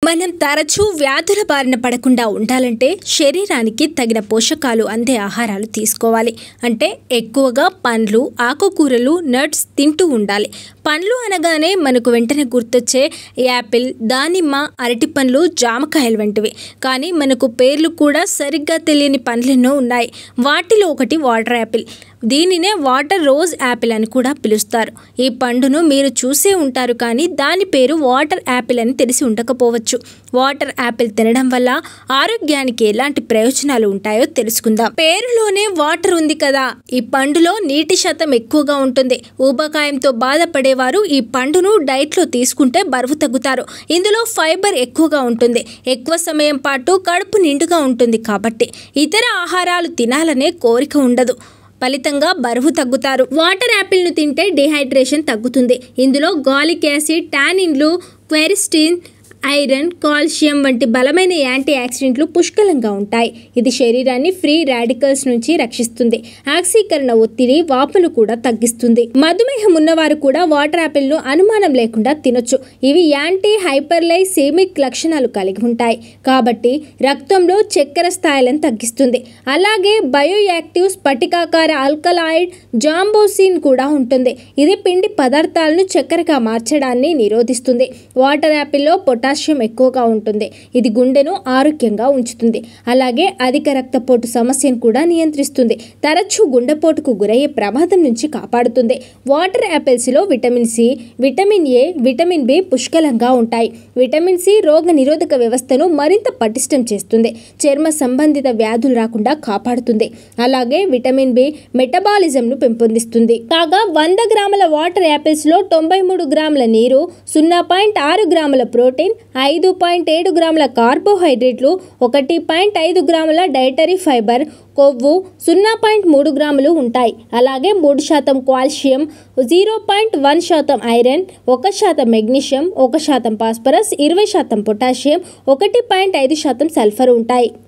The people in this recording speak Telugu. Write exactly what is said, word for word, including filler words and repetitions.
మనం తరచూ వ్యాధుల బారిన పడకుండా ఉండాలంటే శరీరానికి తగిన పోషకాలు అందే ఆహారాలు తీసుకోవాలి. అంటే ఎక్కువగా పండ్లు, ఆకుకూరలు, నట్స్ తింటూ ఉండాలి. పండ్లు అనగానే మనకు వెంటనే గుర్తొచ్చే యాపిల్, దానిమ్మ, అరటిపండ్లు, జామకాయలు వంటివి. కానీ మనకు పేర్లు కూడా సరిగ్గా తెలియని పండ్లెన్నో ఉన్నాయి. వాటిలో ఒకటి వాటర్ యాపిల్. దీనినే వాటర్ రోజ్ యాపిల్ అని కూడా పిలుస్తారు. ఈ పండును మీరు చూసే ఉంటారు, కానీ దాని పేరు వాటర్ యాపిల్ అని తెలిసి ఉండకపోవచ్చు. వాటర్ యాపిల్ తినడం వల్ల ఆరోగ్యానికి ఎలాంటి ప్రయోజనాలు ఉంటాయో తెలుసుకుందాం. పేరులోనే వాటర్ ఉంది కదా. ఈ పండులో నీటి శాతం ఎక్కువగా ఉంటుంది. ఊబకాయంతో బాధపడేవారు ఈ పండును డైట్లో తీసుకుంటే బరువు తగ్గుతారు. ఇందులో ఫైబర్ ఎక్కువగా ఉంటుంది. ఎక్కువ సమయం పాటు కడుపు నిండుగా ఉంటుంది కాబట్టి ఇతర ఆహారాలు తినాలనే కోరిక ఉండదు. ఫలితంగా బరువు తగ్గుతారు. వాటర్ యాపిల్ను తింటే డిహైడ్రేషన్ తగ్గుతుంది. ఇందులో గాలిక్ యాసిడ్, టానిన్లు, క్వెరిస్టిన్, ఐరన్, కాల్షియం వంటి బలమైన యాంటీ ఆక్సిడెంట్లు పుష్కలంగా ఉంటాయి. ఇది శరీరాన్ని ఫ్రీ రాడికల్స్ నుంచి రక్షిస్తుంది. ఆక్సీకరణ ఒత్తిడి, వాపును కూడా తగ్గిస్తుంది. మధుమేహం ఉన్నవారు కూడా వాటర్ యాపిల్ను అనుమానం లేకుండా తినొచ్చు. ఇవి యాంటీ హైపర్లైసెమిక్ లక్షణాలు కలిగి ఉంటాయి కాబట్టి రక్తంలో చక్కెర స్థాయిలను తగ్గిస్తుంది. అలాగే బయోయాక్టివ్ స్ఫటికాకార ఆల్కలాయిడ్ జాంబోసిన్ కూడా ఉంటుంది. ఇది పిండి పదార్థాలను చక్కెరగా మార్చడాన్ని నిరోధిస్తుంది. వాటర్ యాపిల్లో పొటాషియం ఎక్కువగా ఉంటుంది. ఇది గుండెను ఆరోగ్యంగా ఉంచుతుంది. అలాగే అధిక రక్తపోటు సమస్యను కూడా నియంత్రిస్తుంది. తరచూ గుండెపోటుకు గురయ్యే ప్రమాదం నుంచి కాపాడుతుంది. వాటర్ యాపిల్స్లో vitamin C, vitamin A, vitamin B పుష్కలంగా ఉంటాయి. విటమిన్ సి రోగ నిరోధక వ్యవస్థను మరింత పటిష్టం చేస్తుంది. చర్మ సంబంధిత వ్యాధులు రాకుండా కాపాడుతుంది. అలాగే విటమిన్ బి మెటబాలిజంను పెంపొందిస్తుంది. కాగా వంద గ్రాముల వాటర్ యాపిల్స్లో తొంభై మూడు గ్రాముల నీరు, సున్నా పాయింట్ ఆరు గ్రాముల ప్రోటీన్, ఐదు పాయింట్ ఏడు గ్రాముల కార్బోహైడ్రేట్లు, ఒకటి పాయింట్ ఐదు గ్రాముల డైటరీ ఫైబర్, కొవ్వు సున్నా పాయింట్ మూడు గ్రాములు ఉంటాయి. అలాగే మూడు శాతం కాల్షియం, జీరో పాయింట్ వన్ శాతం ఐరన్, ఒక శాతం మెగ్నీషియం, ఒక శాతం ఫాస్ఫరస్, ఇరవై శాతం పొటాషియం, ఒకటి పాయింట్ ఐదు శాతం సల్ఫర్ ఉంటాయి.